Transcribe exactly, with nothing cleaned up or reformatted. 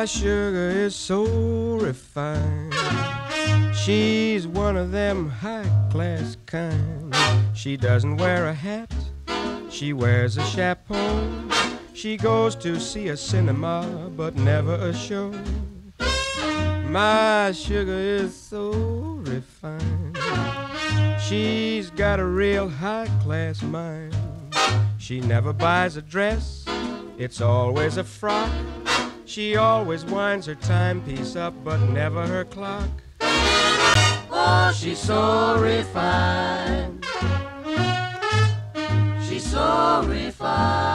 My sugar is so refined. She's one of them high-class kind. She doesn't wear a hat, she wears a chapeau. She goes to see a cinema, but never a show. My sugar is so refined. She's got a real high-class mind. She never buys a dress, it's always a frock. She always winds her timepiece up, but never her clock. Oh, she's so refined. She's so refined.